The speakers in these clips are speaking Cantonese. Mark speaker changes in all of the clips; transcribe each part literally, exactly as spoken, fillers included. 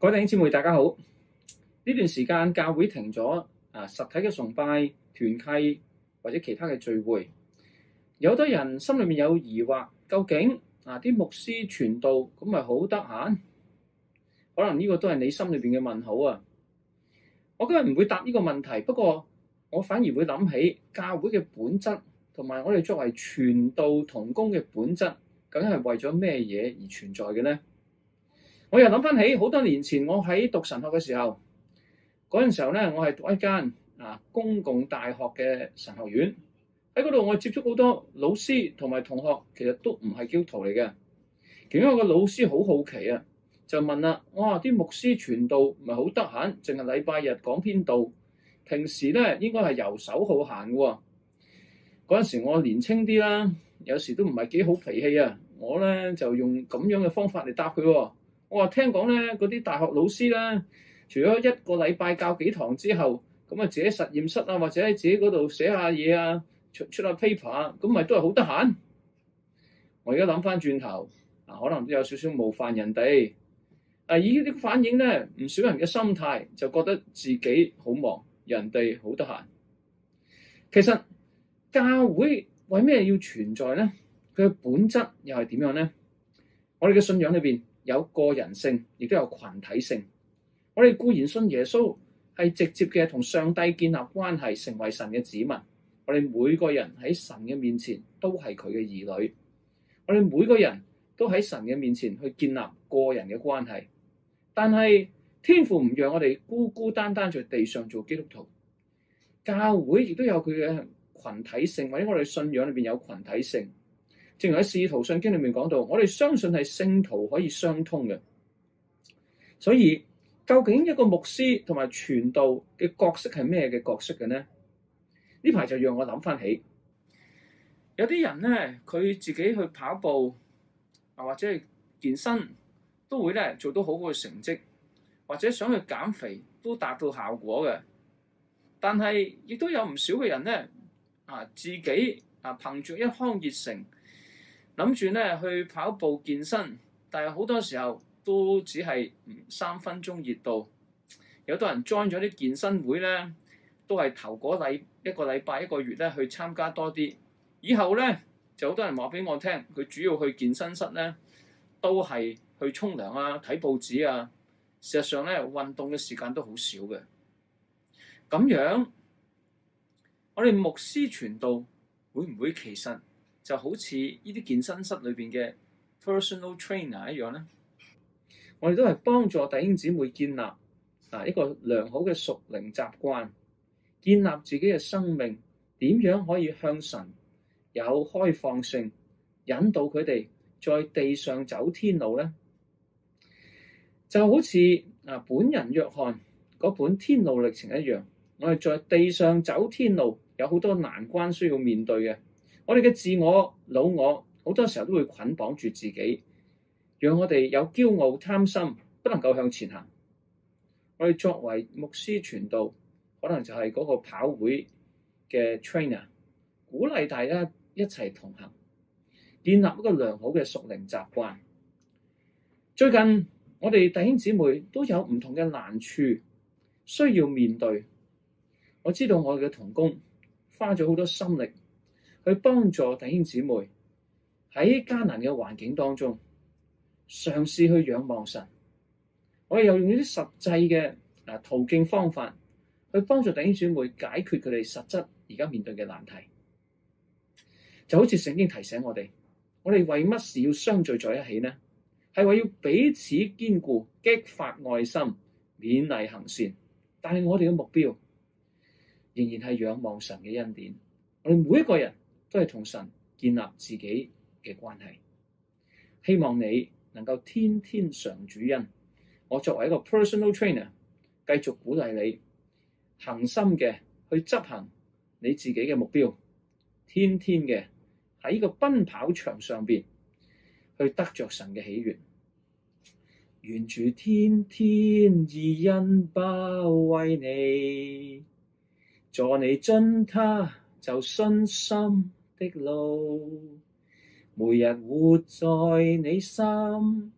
Speaker 1: 各位弟兄姊妹，大家好。呢段時間教會停咗啊，實體嘅崇拜、團契或者其他嘅聚會，有好多人心裏面有疑惑，究竟啊啲牧師傳道咁咪好得閒？可能呢個都係你心裏邊嘅問號啊。我今日唔會答呢個問題，不過我反而會諗起教會嘅本質，同埋我哋作為傳道同工嘅本質，究竟係為咗咩嘢而存在嘅呢？我又諗翻起好多年前，我喺讀神學嘅時候，嗰陣時候咧，我係讀一間啊公共大學嘅神學院，喺嗰度我接觸好多老師同埋同學，其實都唔係基督徒嚟嘅。其中有個老師好好奇啊，就問啦：哇，啲牧師傳道唔係好得閒，淨係禮拜日講篇道，平時咧應該係遊手好閒嘅喎。嗰陣時我年青啲啦，有時都唔係幾好脾氣啊，我咧就用咁樣嘅方法嚟答佢喎。我話聽講咧，嗰啲大學老師咧，除咗一個禮拜教幾堂之後，咁啊自己實驗室啊，或者喺自己嗰度寫下嘢啊，出出下 paper 啊，咁咪都係好得閒。我而家諗翻轉頭，啊可能都有少少冒犯人哋。啊以呢啲反映咧，唔少人嘅心態就覺得自己好忙，人哋好得閒。其實教會為咩要存在咧？佢嘅本質又係點樣咧？我哋嘅信仰裏邊有個人性，亦都有群體性。我哋固然信耶穌係直接嘅同上帝建立關係，成為神嘅子民。我哋每個人喺神嘅面前都係佢嘅兒女。我哋每個人都喺神嘅面前去建立個人嘅關係。但係天父唔讓我哋孤孤單單在地上做基督徒。教會亦都有佢嘅群體性，或者我哋信仰裏邊有群體性。正如喺《使徒信經》裏面講到，我哋相信係聖徒可以相通嘅。所以究竟一個牧師同埋傳道嘅角色係咩嘅角色嘅呢？呢排就讓我諗翻起，有啲人咧，佢自己去跑步啊，或者係健身，都會咧做到好好嘅成績，或者想去減肥都達到效果嘅。但係亦都有唔少嘅人咧，啊自己啊憑住一腔熱誠，諗住咧去跑步健身，但係好多時候都只係三分鐘熱度。有多人 join 咗啲健身會咧，都係頭嗰禮一個禮拜一個月咧去參加多啲。以後咧就好多人話俾我聽，佢主要去健身室咧都係去沖涼啊、睇報紙啊。事實上咧運動嘅時間都好少嘅。咁樣我哋牧師傳道會唔會其實就好似呢啲健身室裏邊嘅 personal trainer 一樣咧？我哋都係幫助弟兄姊妹建立啊一個良好嘅屬靈習慣，建立自己嘅生命，點樣可以向神有開放性，引導佢哋在地上走天路咧？就好似啊本人約翰嗰本《天路歷程》一樣，我哋在地上走天路，有好多難關需要面對嘅。我哋嘅自我、老我，好多時候都會捆綁住自己，讓我哋有驕傲、貪心，不能夠向前行。我哋作為牧師傳道，可能就係嗰個跑會嘅 trainer， 鼓勵大家一齊同行，建立一個良好嘅屬靈習慣。最近我哋弟兄姊妹都有唔同嘅難處需要面對。我知道我哋嘅同工花咗好多心力去幫助弟兄姊妹喺艱難嘅環境當中嘗試去仰望神。我哋又用呢啲實際嘅啊途徑方法去幫助弟兄姊妹解決佢哋實質而家面對嘅難題。就好似聖經提醒我哋，我哋為乜事要相聚在一起呢？係為要彼此堅固，激發愛心，勉勵行善。但係我哋嘅目標仍然係仰望神嘅恩典。我哋每一個人都係同神建立自己嘅關係。希望你能夠天天嘗主恩。我作為一個 personal trainer， 繼續鼓勵你恆心嘅去執行你自己嘅目標，天天嘅喺呢個奔跑場上邊去得着神嘅喜悅。願主天天以恩包圍你，助你進他走信心的路，每日活在你心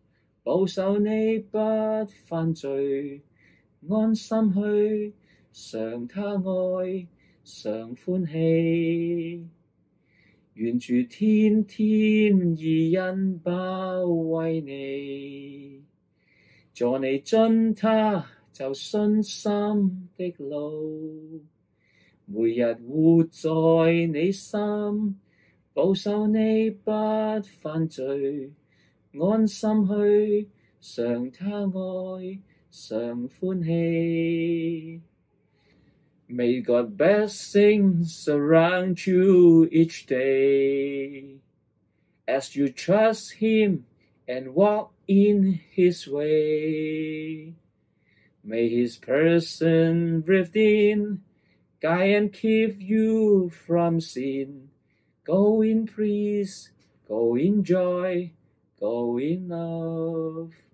Speaker 1: 保守你不犯罪，安心去嘗他愛，常歡喜。願主天天以恩包圍你，助你進他走信心的路，每日活在你心，保守你不犯罪，安心去嘗他愛，常歡喜。May God's blessings surround you each day as you trust Him and walk in His way. May His person breathe in, guide and keep you from sin. Go in peace, go in joy, go in love.